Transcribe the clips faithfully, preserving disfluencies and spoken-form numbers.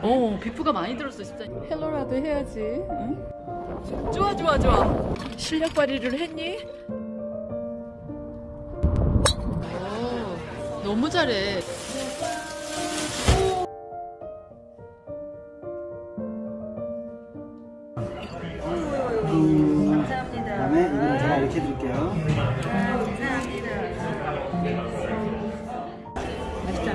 어, 비프가 많이 들었어 진짜. 헬로라도 해야지. 응? 좋아 좋아 좋아. 실력 발휘를 했니? 오, 너무 잘해. 음, 감사합니다. 그다음에 이거는 제가 이렇게 드릴게요. 감사합니다. 맛있다.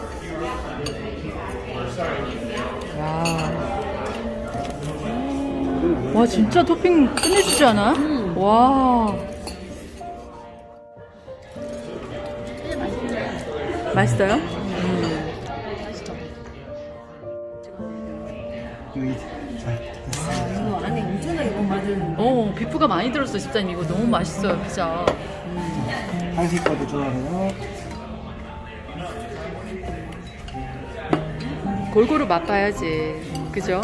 와. 와 진짜 토핑 끝내주지 않아? 음. 와. 맛있어요? 음. 맛있죠. 여기 잘 됐어요. 이거 안에 엄청나게 너무 맞은. 어, 비프가 많이 들었어 집사님. 이거 너무 맛있어요 피자. 음. 한식 거도 좋아해요. 골고루 맛봐야지. 그죠?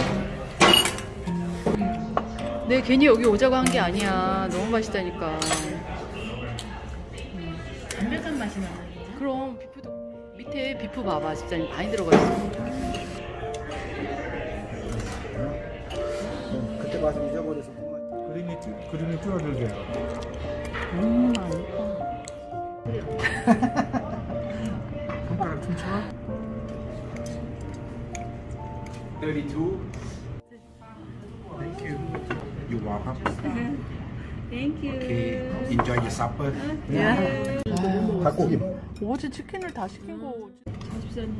네, 괜히 여기 오자고 한 게 아니야. 너무 맛있다니까. 담백한 맛이 나요. 그럼 비프도 밑에 비프 봐봐. 집사님 많이 들어가 있어. 그때 맛을 잊어버려서 그림이 그림이 줄어들게. 음, 맛있다. 손가락 춤춰. thirty-two. Thank you. You're welcome. Thank you. Okay. Enjoy your supper. 야. 닭고기. 어제 치킨을 다 시킨 거. 집사님.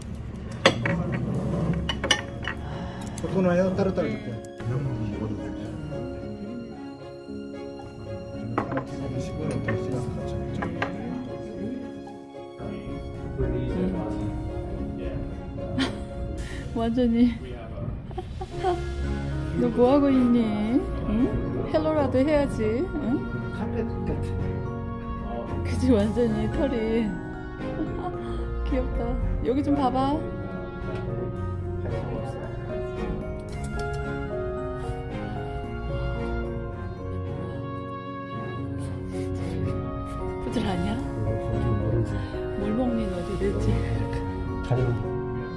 코코넛요? 따로따로 줄게. 너무 먹어도 돼. 하나 튀김이 십오 년 더 시간 같이 먹자. 완전히. 너 뭐하고 있니? 응? 헬로라도 해야지. 응? 카펫 같아. 그치 완전히 털이. 귀엽다. 여기 좀 봐봐. 부들하냐? 뭘 먹니 너 도대체? 가리고.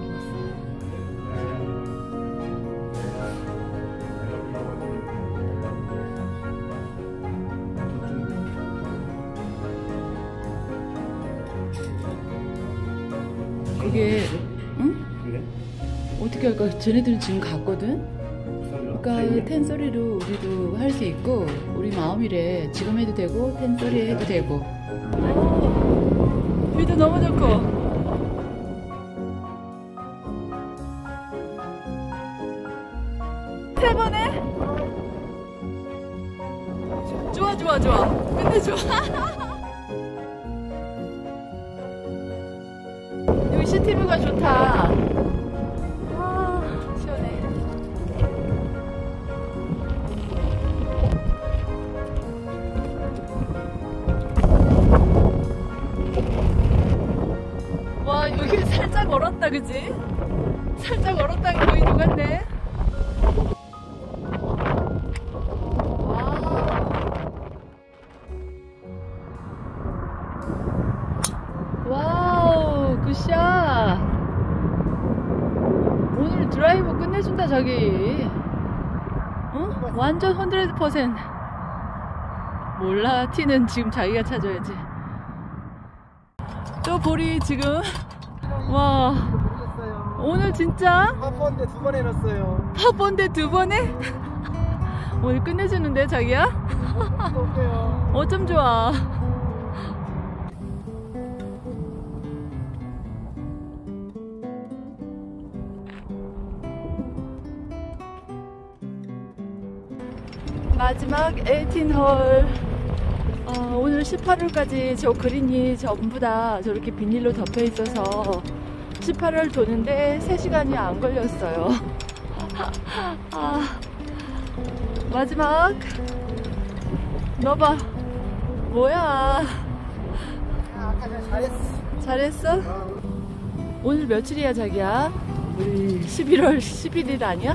그게 응? 어떻게 할까? 쟤네들은 지금 갔거든? 그러니까 텐소리로 우리도 할 수 있고 우리 마음이래. 지금 해도 되고 텐소리 해도 되고. 뷰도 너무 좋고. 세 번에? 좋아 좋아 좋아. 근데 좋아. 여기 시티뷰가 좋다. 아, 시원해. 와, 여기 살짝 얼었다, 그지? 살짝 얼었다가 거의 녹았네. 와우, 굿샷. 오늘 드라이브 끝내준다 자기. 어? 완전 hundred percent. 몰라, 티는 지금 자기가 찾아야지. 또 볼이 지금. 와, 오늘 진짜 파폰데 두 번 해놨어요. 파본데 두 번에? 오늘 끝내주는데 자기야? 어쩜 좋아. 마지막 에이틴 홀. 어, 오늘 십팔 홀까지 저 그린이 전부 다 저렇게 비닐로 덮여 있어서 십팔 홀 도는데 세 시간이 안 걸렸어요. 아, 마지막. 너 봐. 뭐야. 아까 전 잘했어. 잘했어? 오늘 며칠이야 자기야? 우리 십일월 십일 일 아니야?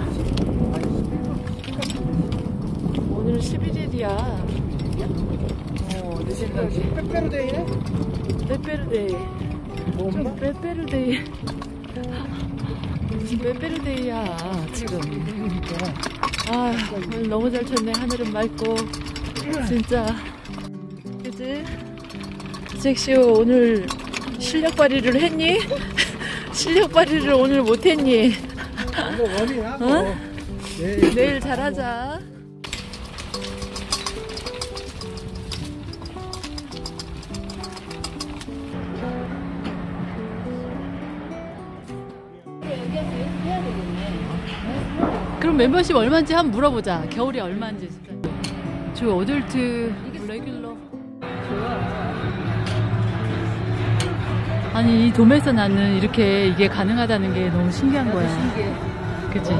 오늘 십일 일이야. 어, 내 생각에. 빼빼로데이네? 빼빼르데이. 좀 빼빼르데이. 무슨 빼빼로데이야 지금. 아 오늘 너무 잘 쳤네. 하늘은 맑고 진짜. 그치? 섹시오 오늘 실력 발휘를 했니? 실력 발휘를 오늘 못했니? 어? 내일, 내일 잘하자. 그럼 멤버십 얼마인지 한번 물어보자. 겨울이 얼마인지. 저 어덜트 레귤러. 아니 이 돔에서 나는 이렇게 이게 가능하다는 게 너무 신기한 거야. 신기해. 그치?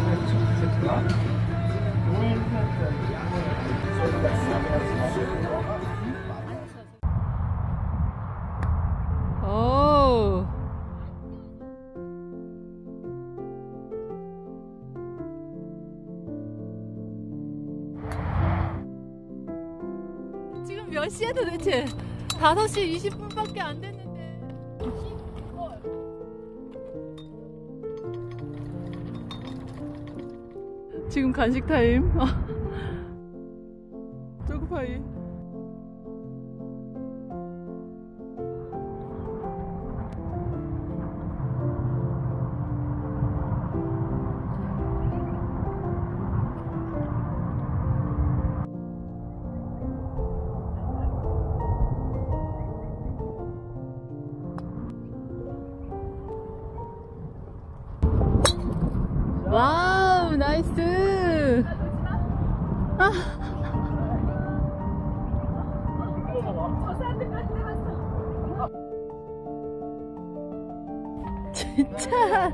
오. 지금 몇 시야 도대체? 다섯 시 이십 분밖에 안 됐는데. 지금 간식 타임. 초코파이. 와우 나이스. 아. 진짜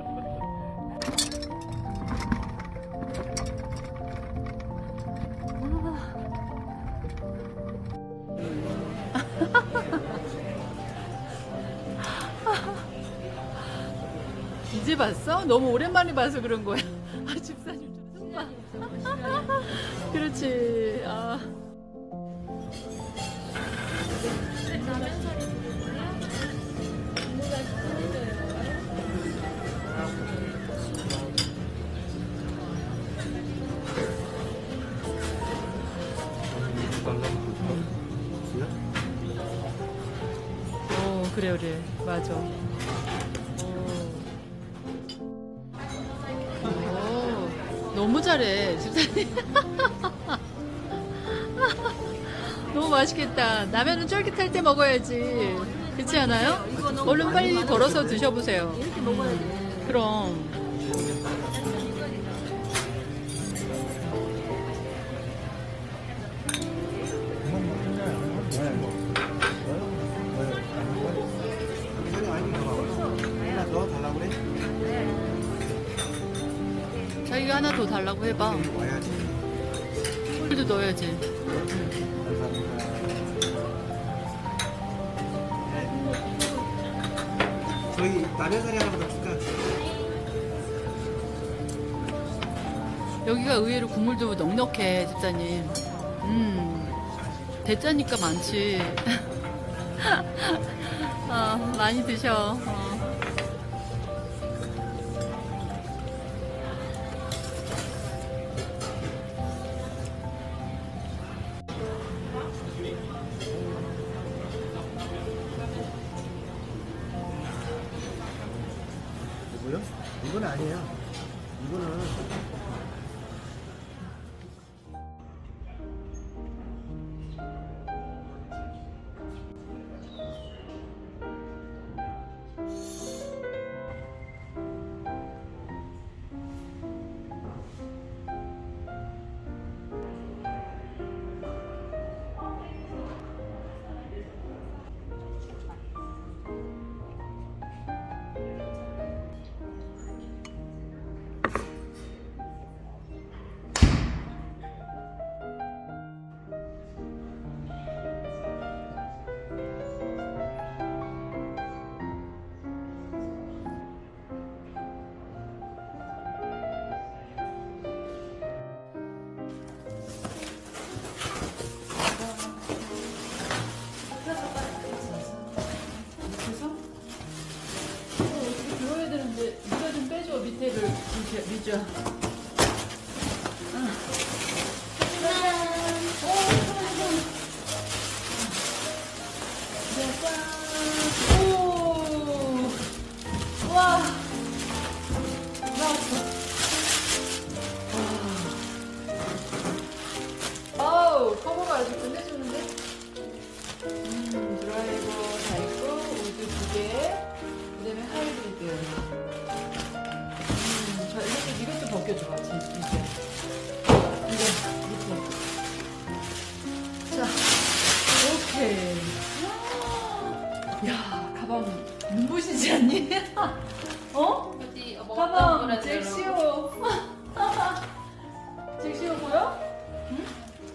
이제 봤어? 너무 오랜만에 봐서 그런 거야. 아, 집사님 좀 봐. 그렇지. 아. 어, 그래 그래 맞아. 너무 잘해 집사님. 너무 맛있겠다. 라면은 쫄깃할 때 먹어야지. 그렇지 않아요? 얼른 빨리 덜어서 드셔보세요. 이렇게 먹어야 돼. 그럼. 자기가 하나 더 달라고 해봐. 꿀도 넣어야지. 저희 라면사리 하나만 더 줄까? 여기가 의외로 국물도 넉넉해 집사님. 음 대짜니까 많지. 어, 많이 드셔. 어. 뭐요? 이건 아니에요. 이거는 미주, 미주. 커버가 아주 끝내주는데? 음, 드라이버 다 있고, 우드 두 개, 그 다음에 하이브리드. 음, 자, 이것도, 이것도 벗겨줘, 같이. 이제. 이제, 밑에. 자, 오케이. 야, 가방 눈부시지 않니? 어? 어디 어, 가방, 잭시오. 잭시오 보여? 응?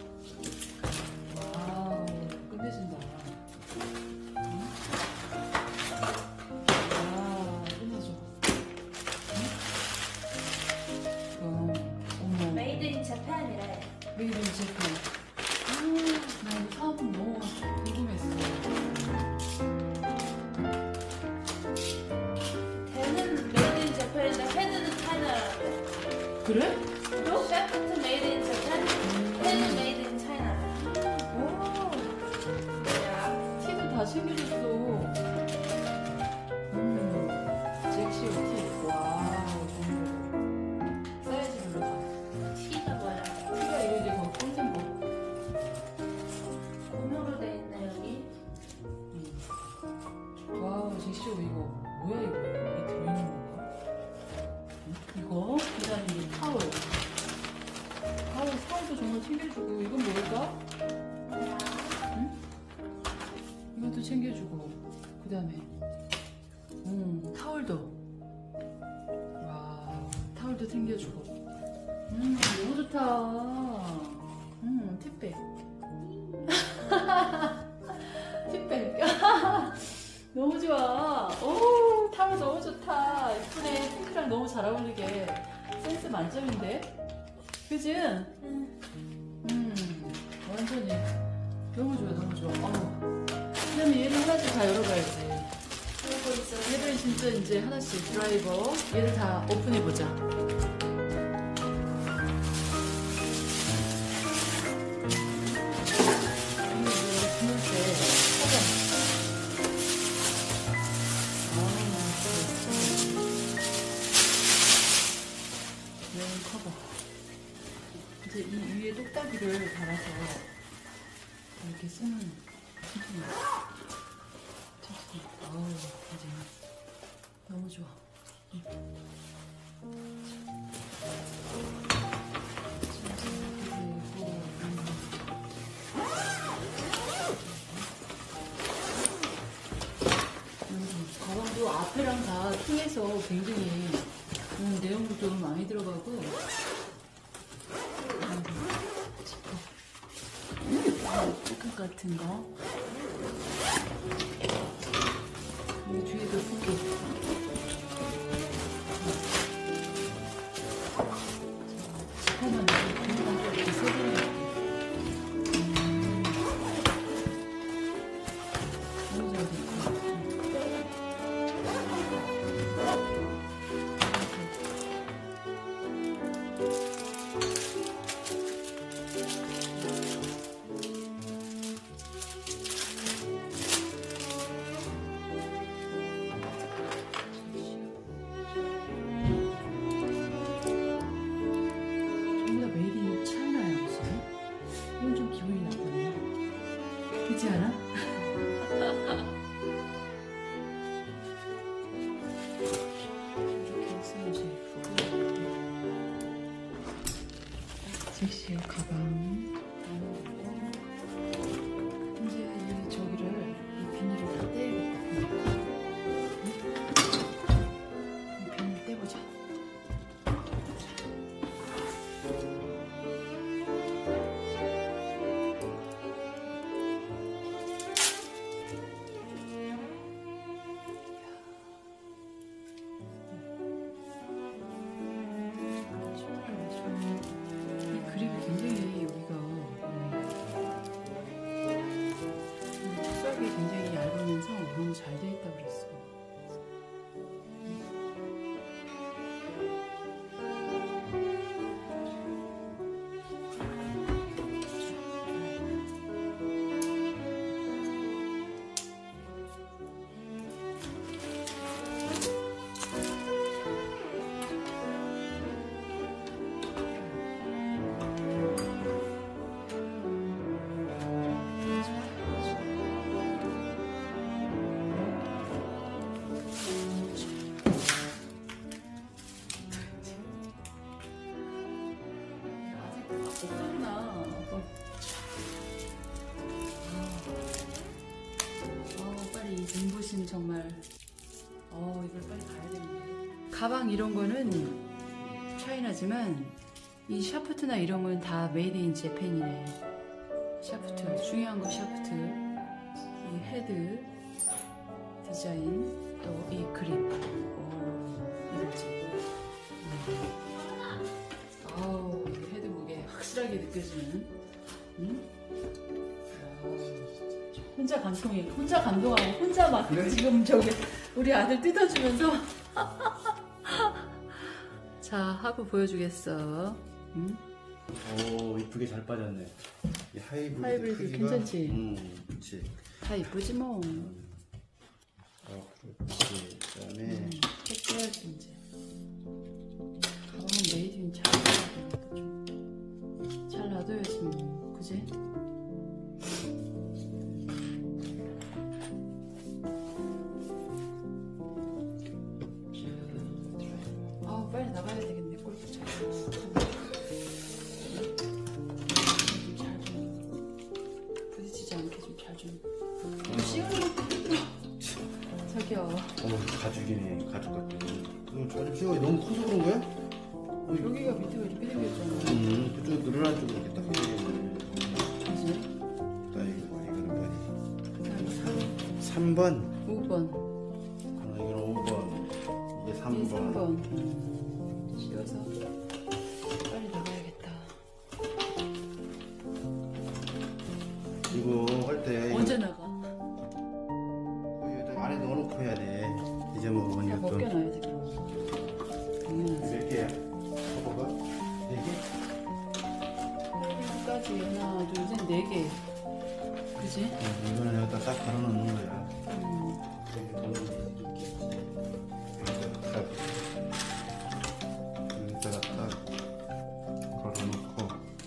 와우, 끝내준다. 응? 와, 끝내줘. 응? 어, 어머. 메이드 인 재팬이래. 메이드 인 재팬. 아, 나 이거 사업은 너무 궁금했어. 걔는 메이드 인 재팬인데 헤드는 차이나라는데. 그래? 또? 셰프트 메이드 인 재팬, 헤드 메이드 인 차이나. 오, 야, 티도 다 챙겨줬어. 음, 잭시오 티. 와우, 좋은 거. 사이즈별로 다. 티가 뭐야? 티가 이거 이제 거 꿀템 거. 고무로 돼 있네 여기. 음. 와우, 잭시오 이거 뭐야 이거? 이게 들어있는 건가? 응? 이거? 그 다음에 이게 타월. 타월, 타월도 정말 챙겨주고. 이건 뭘까? 응? 이것도 챙겨주고. 그 다음에 음, 타월도. 와, 타월도 챙겨주고. 음, 너무 좋다. 음, 팁백. 팁백. 너무 좋아. 오, 타월 너무 좋다. 이쁘네. 핑크랑 너무 잘 어울리게. 센스 만점인데? 그지? 응. 음, 완전히. 너무 좋아, 너무 좋아. 어머. 그 다음에 얘를 하나씩 다 열어봐야지. 그러고 있어. 얘를 진짜 이제 하나씩 드라이버. 얘를 다 오픈해보자. 커버. 이제 이 위에 똑딱이를 달아서 이렇게 쓰는 튼튼해. 튼튼해. 어우, 이제 너무 좋아. 응. 그리고, 음, 가방도 앞에랑 다 통해서 굉장히 음, 내용물도 많이 들어가고. 포켓 같은 거. 이 뒤에도 포켓. 지퍼만 그냥 이렇게 세 개를 할게. 너무 잘 됐다. 그렇지 않아? 이렇게 쓰면서 예쁘고. 섹시해 가방. 이제 이 저기를 이 비닐을 다 떼야겠다. 이 비닐 떼보자. 그립이 굉장히 여기가 정말 어 이걸 빨리 가야 되는데. 가방 이런 거는 차이나지만 이 샤프트나 이런 건 다 메이드 인 재팬이네. 샤프트 중요한 거 샤프트, 이 헤드 디자인, 또 이 그립. 오, 이거지. 아우 헤드 무게 확실하게 느껴지는. 응? 아우, 혼자 감동해. 혼자 감동하고 혼자 막 그래? 지금 저기 우리 아들 뜯어주면서. 자, 하부 보여주겠어. 응? 오 이쁘게 잘 빠졌네. 이 하이브리드, 하이브리드 크기가, 괜찮지? 음, 그렇지. 다 이쁘지 뭐. 어, 그렇지. 그다음에 음, 해줘야지 이제. 가방은 메이드인 잘 놔둬야 좀. 잘 놔둬야지 뭐, 그지? 아 빨리 나가야 되겠네. 골프 잘. 잘 좀. 부딪히지 않게 좀 잘 좀. 좀 씌우는 것도 힘들어. 저기요. 어 가죽이네. 가죽 같은. 이거 저좀 씌워. 너무 커서 그런 거야? 여기가 밑에가 이렇게 생겼잖아. 음 그쪽 늘어난 쪽으로 이렇게 딱 되겠네. 그지? 나 이거 이거는 뭐니? 그다음에 삼 번. 오 번. 아 이거는 오 번. 이게 이 삼 번. 삼 번. 씌워서 빨리 나가야겠다. 이거 할 때 언제 나가? 여기다 안에 넣어놓고 해야 돼. 잊어먹으면 다 이것도. 벗겨놔야지 그럼. 당연하지. 몇 개야? 봐봐. 네 개? 여기까지 하나, 둘, 셋, 네 개. 그지? 응, 이거는 여기다 딱 걸어놓는 거야. 음. 여기 걸어놓는 이렇게. 여기다가 딱. 여기다가 딱 걸어놓고.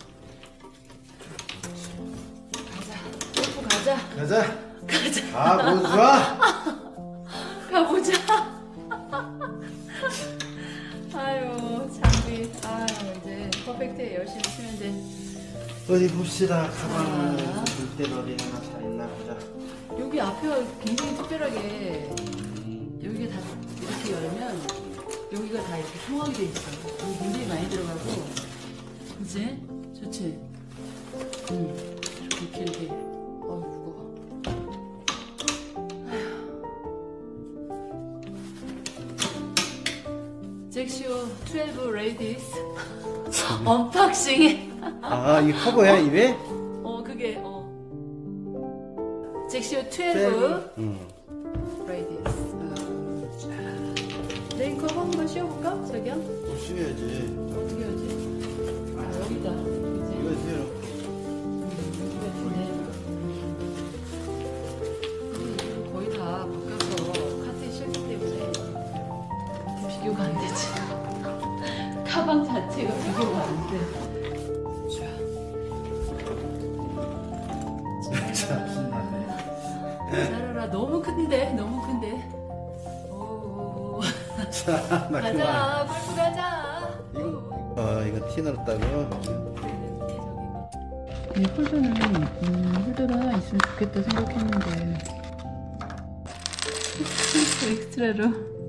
가자. 골프 가자. 가자. 가자. 아, 뭐 좋아? 가보자. 아유, 장비. 아유, 이제 퍼펙트에 열심히 치면 돼. 어디 봅시다. 가방을 아. 줄 때도 어디 하나 잘 있나 보자. 여기 앞에가 굉장히 특별하게 여기가 다 이렇게 열면 여기가 다 이렇게 통하게 돼 있어. 여기 굉장히 많이 들어가고, 그치? 좋지? 응. 이렇게 이렇게. 어우 무거워. 잭시오 십이 레이디스 언박싱. 아, 이게 커버야, 입에? 어 그게 어 잭시오 십이 응. 레이디스. 어, 자, 레인커버 한번 씌워볼까? 저기요? 또 씌워야지. 어떻게 하지? 아 여기다. 그치? 이거 씌워. 여기가 있네. 음, 거의 다 바뀌어서 카트에 실기 때문에 비교가 안 되지. 가방 자체가 비교가 안 돼. 참 신나네. 자라라 너무 큰데 너무 큰데. 오. 자, 나 그만. 가자 골프 가자. 이거, 아, 이거 티 넣었다고? 이 홀더는 음, 홀더가 하나 있으면 좋겠다 생각했는데 엑스트라로